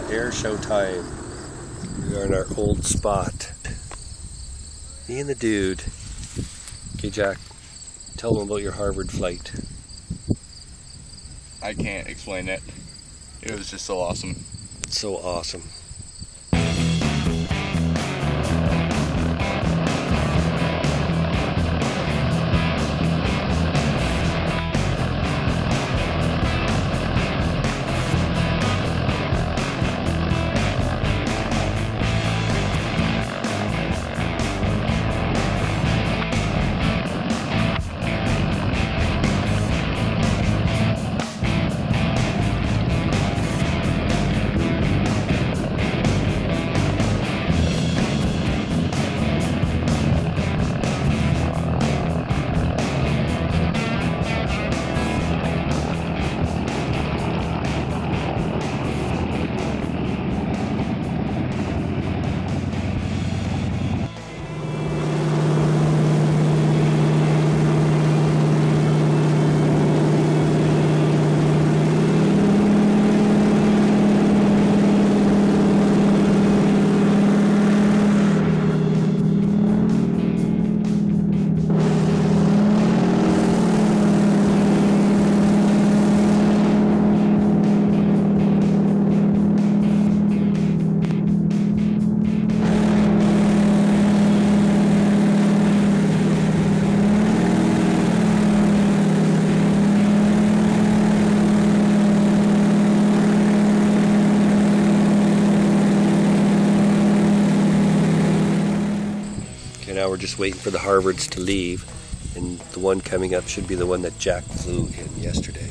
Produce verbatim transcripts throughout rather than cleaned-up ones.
Airshow time. We are in our old spot. Me and the dude. Okay, Jack, tell them about your Harvard flight. I can't explain it. It was just so awesome. It's so awesome. Now we're just waiting for the Harvards to leave, and the one coming up should be the one that Jack flew in yesterday.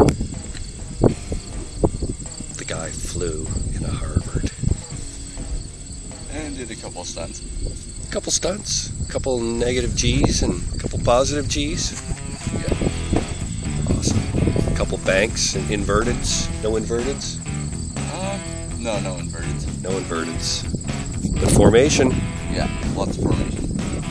The guy flew in a Harvard. And did a couple stunts. A couple stunts, a couple negative G's and a couple positive G's. Yeah. Awesome. A couple banks and inverteds. No inverteds? Uh, no, no inverteds. No inverteds. Good formation. Yeah, lots of formation.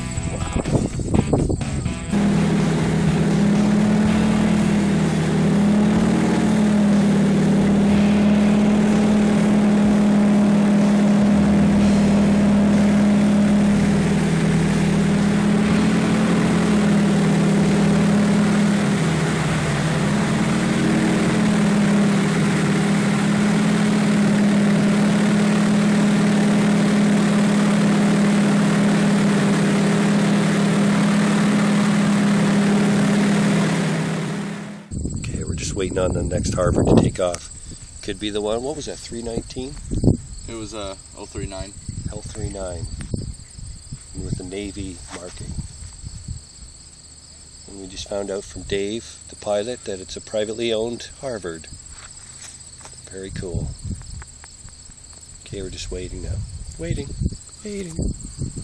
Waiting on the next Harvard to take off. Could be the one, what was that, three nineteen? It was uh, oh three nine. L thirty-nine. And with the Navy marking. And we just found out from Dave, the pilot, that it's a privately owned Harvard. Very cool. Okay, we're just waiting now. Waiting. Waiting.